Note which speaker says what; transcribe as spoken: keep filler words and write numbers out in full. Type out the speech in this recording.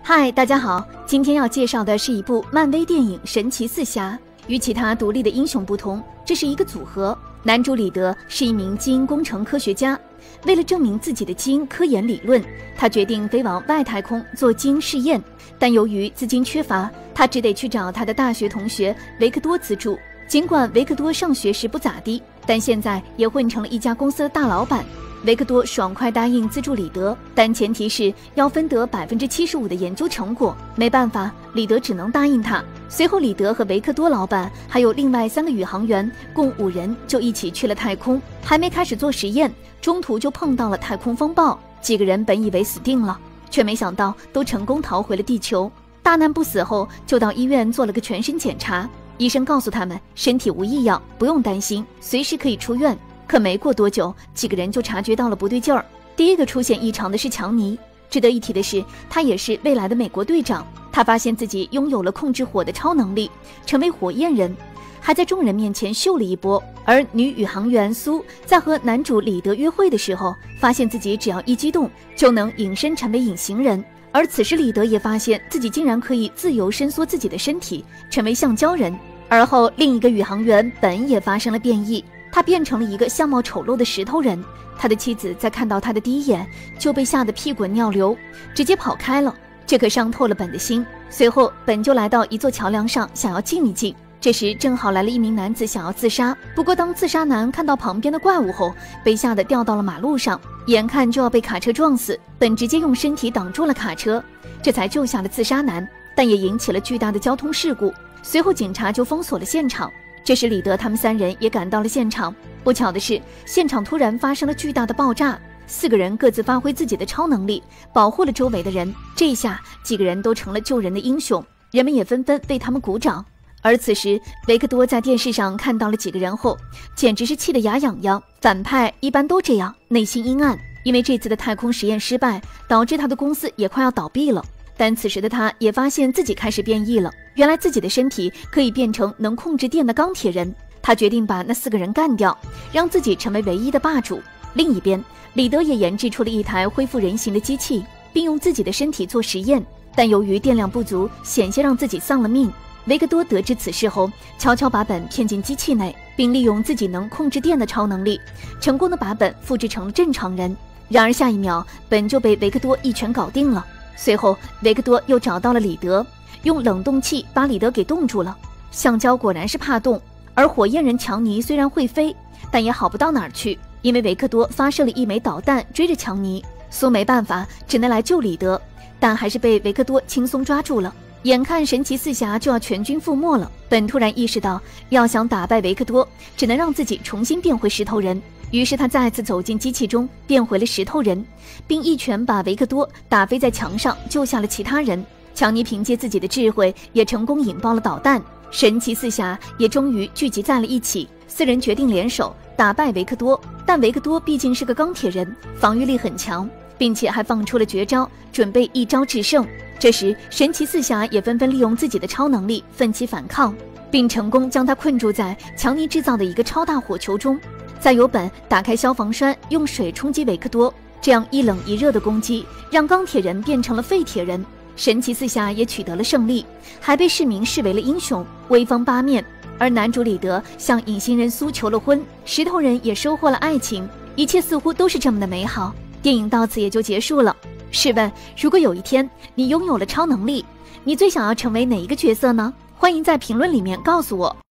Speaker 1: 嗨，大家好，今天要介绍的是一部漫威电影《神奇四侠》。与其他独立的英雄不同，这是一个组合。男主李德是一名基因工程科学家，为了证明自己的基因科研理论，他决定飞往外太空做基因试验。但由于资金缺乏，他只得去找他的大学同学维克多资助。尽管维克多上学时不咋地，但现在也混成了一家公司的大老板。维克多爽快答应资助李德，但前提是要分得百分之七十五的研究成果。没办法，李德只能答应他。随后，李德和维克多老板还有另外三个宇航员，共五人就一起去了太空。还没开始做实验，中途就碰到了太空风暴，几个人本以为死定了，却没想到都成功逃回了地球。大难不死后，就到医院做了个全身检查。医生告诉他们身体无异样，不用担心，随时可以出院。可没过多久，几个人就察觉到了不对劲儿。第一个出现异常的是强尼。值得一提的是，他也是未来的美国队长。他发现自己拥有了控制火的超能力，成为火焰人，还在众人面前秀了一波。而女宇航员苏在和男主李德约会的时候，发现自己只要一激动就能隐身成为隐形人。而此时李德也发现自己竟然可以自由伸缩自己的身体，成为橡胶人。而后另一个宇航员本也发生了变异，他变成了一个相貌丑陋的石头人。他的妻子在看到他的第一眼就被吓得屁滚尿流，直接跑开了，这可伤透了本的心。随后本就来到一座桥梁上，想要静一静。这时正好来了一名男子想要自杀，不过当自杀男看到旁边的怪物后，被吓得掉到了马路上，眼看就要被卡车撞死。本直接用身体挡住了卡车，这才救下了自杀男，但也引起了巨大的交通事故。随后警察就封锁了现场。这时李德他们三人也赶到了现场。不巧的是，现场突然发生了巨大的爆炸，四个人各自发挥自己的超能力，保护了周围的人。这一下几个人都成了救人的英雄，人们也纷纷为他们鼓掌。而此时维克多在电视上看到了几个人后，简直是气得牙痒痒。反派一般都这样，内心阴暗，因为这次的太空实验失败，导致他的公司也快要倒闭了。但此时的他也发现自己开始变异了，原来自己的身体可以变成能控制电的钢铁人。他决定把那四个人干掉，让自己成为唯一的霸主。另一边，李德也研制出了一台恢复人形的机器，并用自己的身体做实验，但由于电量不足，险些让自己丧了命。维克多得知此事后，悄悄把本骗进机器内，并利用自己能控制电的超能力，成功的把本复制成了正常人。然而下一秒，本就被维克多一拳搞定了。随后维克多又找到了李德，用冷冻器把李德给冻住了。橡胶果然是怕冻，而火焰人强尼虽然会飞，但也好不到哪儿去，因为维克多发射了一枚导弹追着强尼。苏没办法，只能来救李德，但还是被维克多轻松抓住了。眼看神奇四侠就要全军覆没了，本突然意识到要想打败维克多，只能让自己重新变回石头人。于是他再次走进机器中，变回了石头人，并一拳把维克多打飞在墙上，救下了其他人。强尼凭借自己的智慧，也成功引爆了导弹。神奇四侠也终于聚集在了一起，四人决定联手打败维克多。但维克多毕竟是个钢铁人，防御力很强，并且还放出了绝招，准备一招制胜。这时神奇四侠也纷纷利用自己的超能力奋起反抗，并成功将他困住在强尼制造的一个超大火球中。再由本打开消防栓，用水冲击维克多，这样一冷一热的攻击让钢铁人变成了废铁人。神奇四侠也取得了胜利，还被市民视为了英雄，威风八面。而男主李德向隐形人苏求了婚，石头人也收获了爱情，一切似乎都是这么的美好。电影到此也就结束了。试问，如果有一天你拥有了超能力，你最想要成为哪一个角色呢？欢迎在评论里面告诉我。